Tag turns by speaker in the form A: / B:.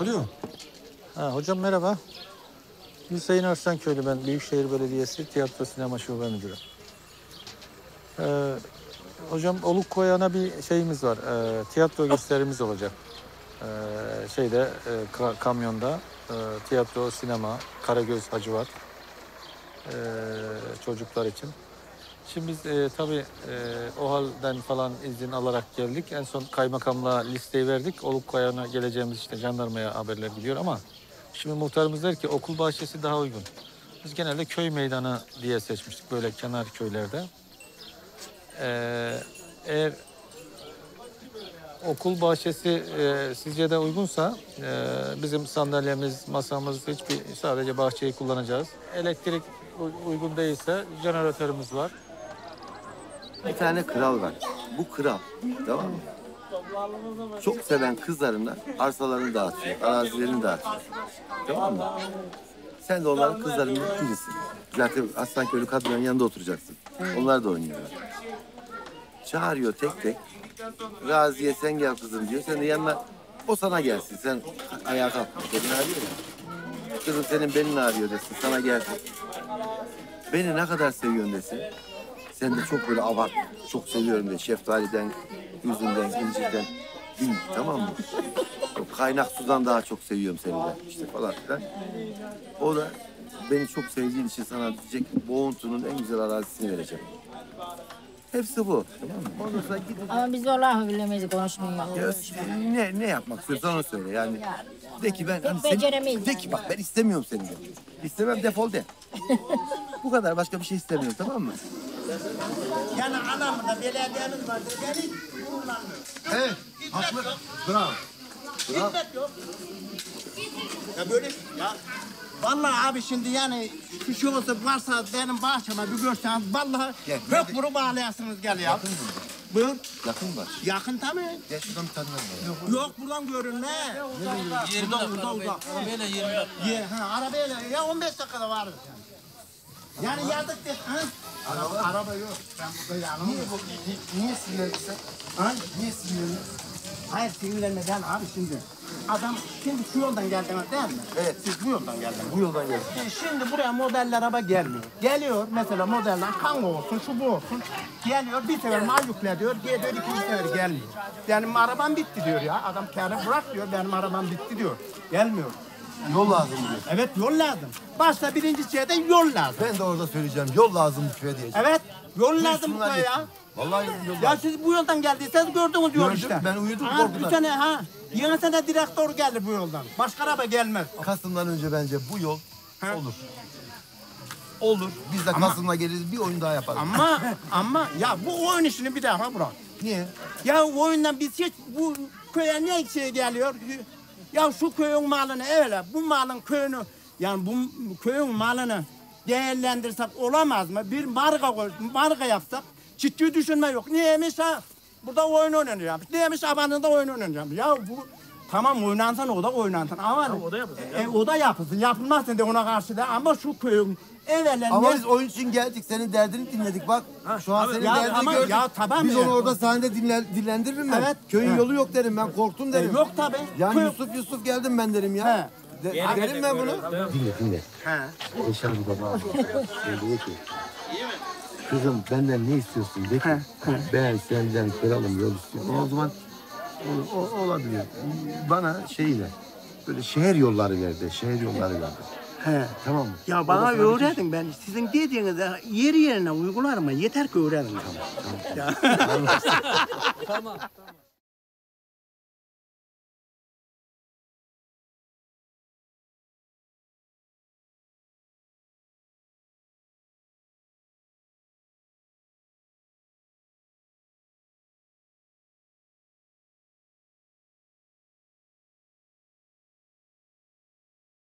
A: Alo.
B: Hocam merhaba. Hüseyin Arslanköylü ben. Büyükşehir Belediyesi Tiyatro Sinema Şube Müdürü. Hocam Olukkoya'na bir şeyimiz var. Tiyatro gösterimiz olacak. Kamyonda. Tiyatro, sinema, Karagöz Hacivat. Çocuklar için. Şimdi biz tabii o halden falan izin alarak geldik. En son kaymakamlığa listeyi verdik. Olukkoya'na geleceğimiz işte jandarmaya haberler gidiyor ama şimdi muhtarımız der ki okul bahçesi daha uygun. Biz genelde köy meydanı diye seçmiştik böyle kenar köylerde. Eğer okul bahçesi sizce de uygunsa bizim sandalyemiz, masamız sadece bahçeyi kullanacağız. Elektrik uygun değilse jeneratörümüz var.
C: Bir tane kral var. Bu kral, tamam mı? Çok seven kızlarına arsalarını dağıtıyor, arazilerini dağıtıyor. Tamam mı? Sen de onların kızlarının birisin. Zaten Aslanköylü kadınların yanında oturacaksın. Onlar da oynuyorlar. Çağırıyor tek tek. Raziye sen gel kızım diyor. Sen de yanına, o sana gelsin. Sen ayağa kalk. Belin ağrıyor ya. Kızım senin belin ağrıyor desin. Sana gelsin. Beni ne kadar seviyorsun desin. Sen de çok böyle abart, çok seviyorum de. Şeftaliden, üzümden, incirden. Bin, tamam mı? O kaynak sudan daha çok seviyorum seni de. İşte falan filan. O da beni çok sevdiğin için sana diyecek Boğuntu'nun en güzel arazisini vereceğim. Hepsi bu. Tamam mı? Ondan sonra gidin.
D: Ama biz vallahi bilemeyiz konuşmuyor.
C: Ne yapmak istiyorsan onu söyle yani. De ki ben hani
D: beceremeyiz
C: de
D: yani.
C: ki bak ben istemiyorum seni de. İstemem defol de. Bu kadar başka bir şey istemiyorum tamam mı?
E: Yani anamda belediyemiz var. Beni kullanmıyor.
C: Evet. Haklı. Bravo.
E: Hizmet yok. Ya böyle ya. Vallahi abi şimdi yani şu şey olsa varsa benim bahçeme bir görseniz vallahi hep bunu bağlayasınız gel ya.
C: Yakın mı?
E: Buyur.
C: Yakın var.
E: Yakın tabii.
C: Gel şuradan bir tane var.
E: Yok buradan görün ne?
F: 20 dakika uzak. Arabayla 20 dakika.
E: Arabayla ya 15 dakikada varız yani. Yani yazdık de. Araba yok. Ben burada yanım.
C: Niye sinirlendin sen?
E: Ha?
C: Niye sinirlendin?
E: Hayır sinirlenmeden abi şimdi. Adam şimdi şu yoldan geldiniz değil mi?
C: Evet.
E: Siz bu yoldan geldiniz.
C: Bu yoldan geldim.
E: Şimdi buraya model araba gelmiyor. Geliyor mesela modeller kango olsun şu bu olsun. Geliyor bir sefer mal yükle diyor. Diyor ikinci sefer gelmiyor. Benim arabam bitti diyor ya. Adam kârı bırak diyor. Benim arabam bitti diyor. Gelmiyor.
C: Yol lazım diyor.
E: Evet yol lazım. Başta birinci şeyde yol lazım.
C: Ben de orada söyleyeceğim. Yol lazım bu köye diyeceğim.
E: Evet yol lazım bu
C: Buyursunlar
E: köye ya.
C: gitsin. Vallahi yol lazım.
E: Ya siz bu yoldan geldiyseniz gördünüz yol
C: Gördüm,
E: işte.
C: ben uyudum
E: Ha,
C: korkudan.
E: bir sene ha. Yeni sene direktör geldi bu yoldan. Başka araba gelmez.
C: Kasım'dan önce bence bu yol
E: Ha?
C: olur. Olur. Biz de Kasım'la geliriz bir oyun daha yaparız.
E: Ama ya bu oyun işini bir daha bırak.
C: Niye?
E: Ya o oyundan biz hiç bu köye ne şey geliyor? Ya şu köyün malını öyle bu malın köyünü yani bu köyün malını değerlendirsek olamaz mı? Bir marka yapsak ciddi düşünme yok. Niyeymiş ha? Burada oyun oynanıyor. Niyeymiş abanında oyun oynanıyor. Ya bu tamam oynansın o da oynansın ama o da yapılsın. O da yapılsın. Yapılmazsın de ona karşı da ama şu köyün evvelen
C: Ama biz oyun için geldik. Senin derdini dinledik bak. Şu an senin
E: ya
C: derdini
E: ama-
C: gördük.
E: ya tamam
C: Biz
E: ya.
C: onu orada sahnede dillendiririm ben.
E: Evet.
C: Köyün
E: Evet.
C: yolu yok derim ben. Korktum derim.
E: yok tabii.
C: Yani
E: Köy-
C: Yusuf geldim ben derim ya. Derim ben bunu.
G: Dinle.
E: He.
G: Eşan baba diyor ki kızım benden ne istiyorsun de ki ben senden kralım yol istiyorum. O zaman olabilir. Bana şeyi ver. Böyle şehir yolları verdi. Şehir yolları verdi.
E: He.
G: Tamam mı?
E: Ya
G: O
E: bana
G: da sana bir şey-
E: öğretin ben sizin dediğinizi yeri yerine uygularım. Yeter ki öğrenin.
F: Tamam.